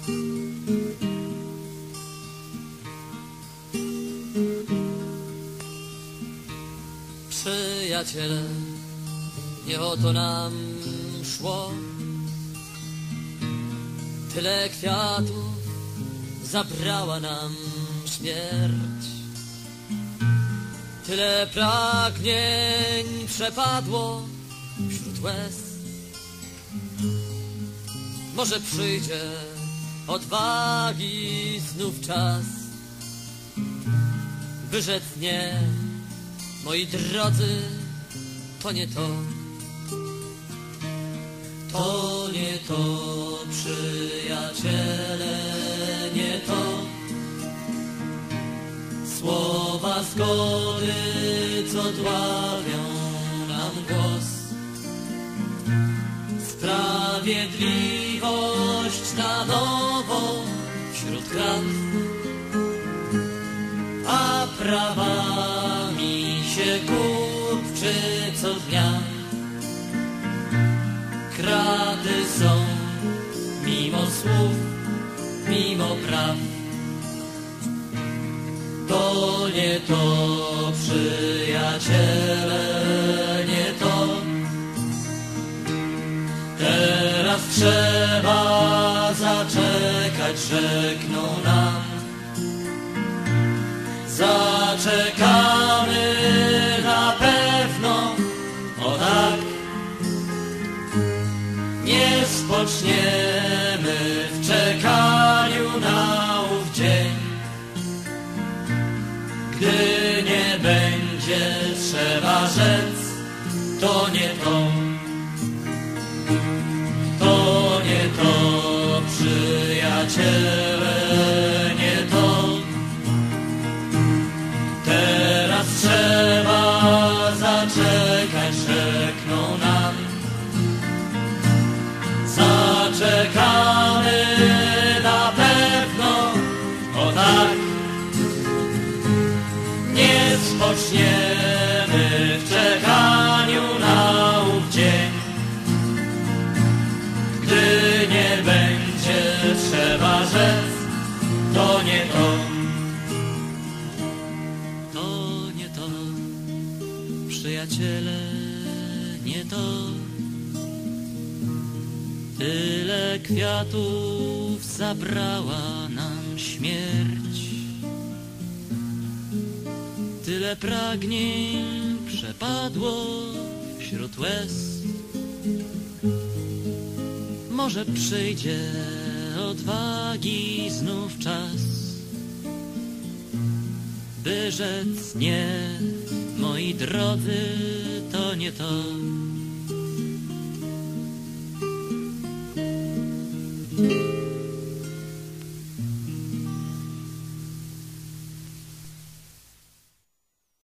Przyjaciele, nie o to nam szło. Tyle kwiatów zabrała nam śmierć. Tyle pragnień przepadło wśród łez. Może przyjdzie odwagi znów czas, by rzec nie, moi drodzy, to nie to. To nie to, przyjaciele, nie to. Słowa zgody, co dławią nam głos. Sprawiedliwość na nowo wśród krat, a prawami się kupczy co dnia. Kraty są mimo słów, mimo praw. To nie to, przyjaciele, nie to. Teraz trzeba zaczekać, rzekną nam. Zaczekamy na pewno, o tak. Nie spoczniemy w czekaniu na ów dzień, gdy nie będzie trzeba rzec, to nie to. To nie to, przyjaciele, nie to. Teraz trzeba zaczekać, rzekną nam. Zaczekamy na pewno, o tak. Nie spoczniemy w czekaniu na ów dzień, gdy nie będzie trzeba rzec, to nie to. To nie to, przyjaciele, nie to. Tyle kwiatów zabrała nam śmierć. Tyle pragnień przepadło wśród łez. Może przyjdzie odwagi znów czas, by rzec nie, moi drodzy, to nie to.